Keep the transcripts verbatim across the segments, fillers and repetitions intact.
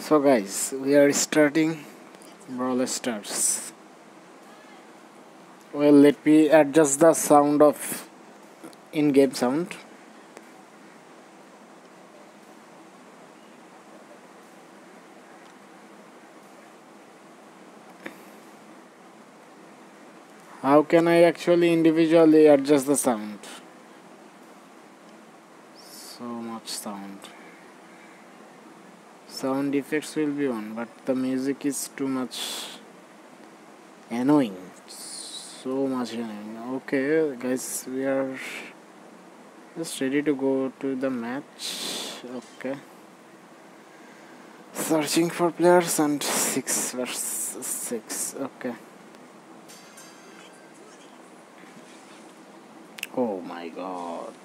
So guys, we are starting Brawl Stars. Well, let me adjust the sound of in-game sound. How can I actually individually adjust the sound? So much sound. Sound effects will be on, but the music is too much annoying. So much annoying. Okay, guys, we are just ready to go to the match. Okay. Searching for players and six versus six. Okay. Oh my god.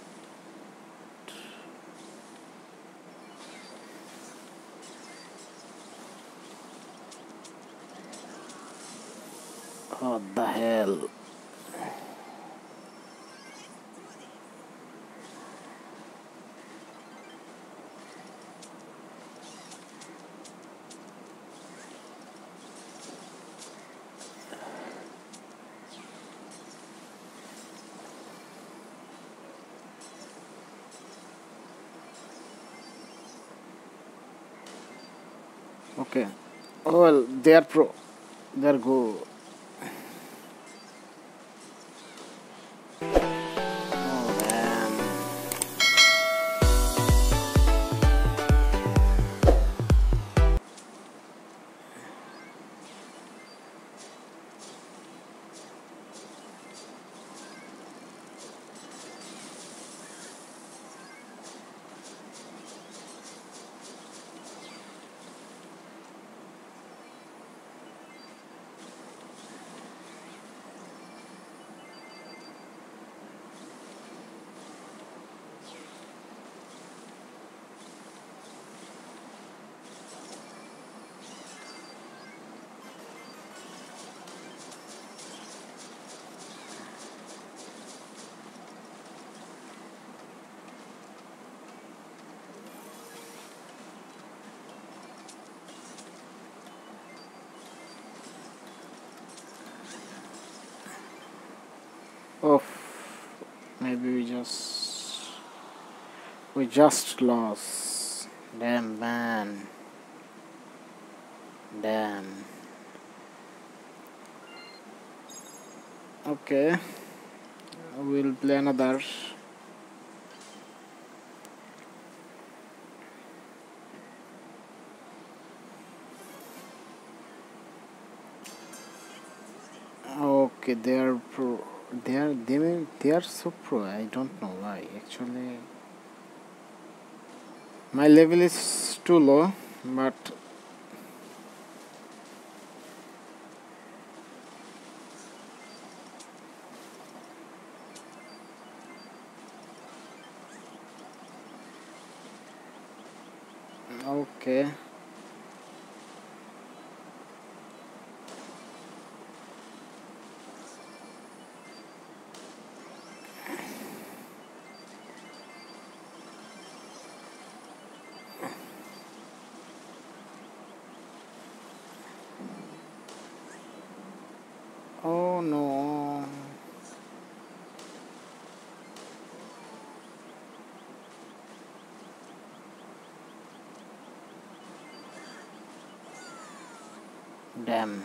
What the hell? Okay. Oh well, they are pro. They are go. Oh man. Oh, maybe we just we just lost. Damn man. Damn. Okay. We'll play another. Okay, they are pro. They are they may, they are so pro. I don't know why. Actually, my level is too low, but okay. Oh no. Damn.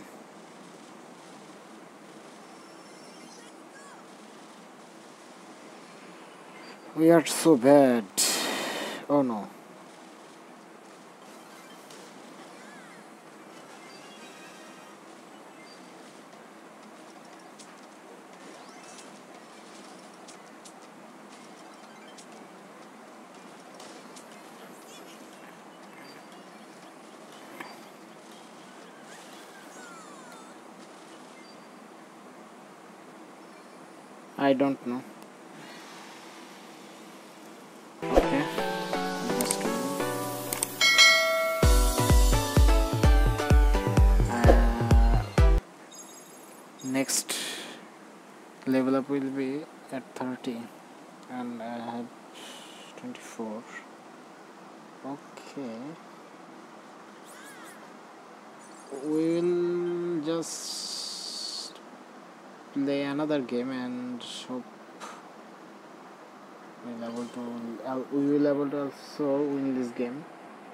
We are so bad. Oh no. I don't know. Okay. Just uh, next level up will be at thirty, and I have twenty-four. Okay. we will just play another game and hope we'll able to uh, we will able to also win this game.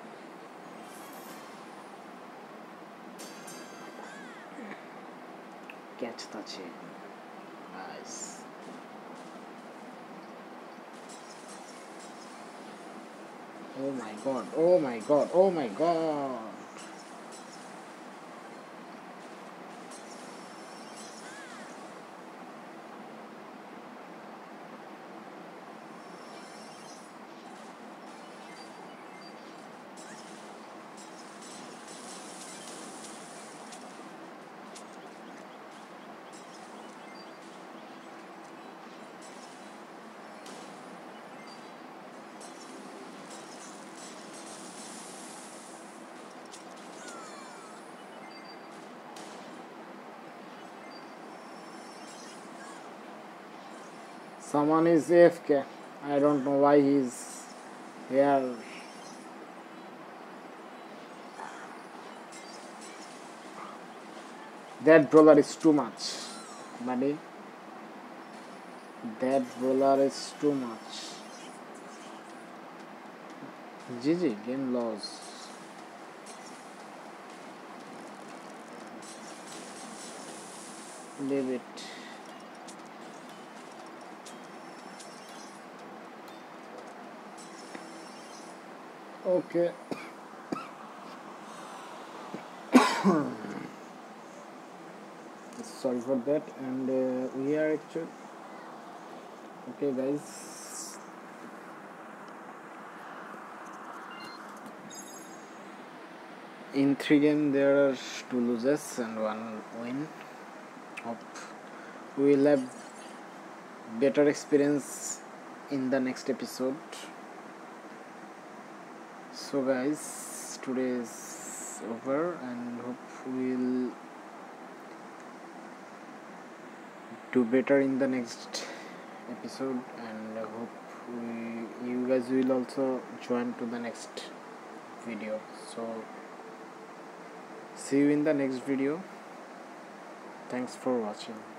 Catch the chain. Nice. Oh my god, oh my god, oh my god. Someone is A F K. I don't know why he's here. That brawler is too much, buddy. That brawler is too much. G G, game lost. Leave it. Okay. Sorry for that, and uh, we are actually okay, guys. In three games, there are two losers and one win. Hope we will have better experience in the next episode. So guys, today is over and hope we'll do better in the next episode, and I hope we, you guys will also join to the next video. So see you in the next video. Thanks for watching.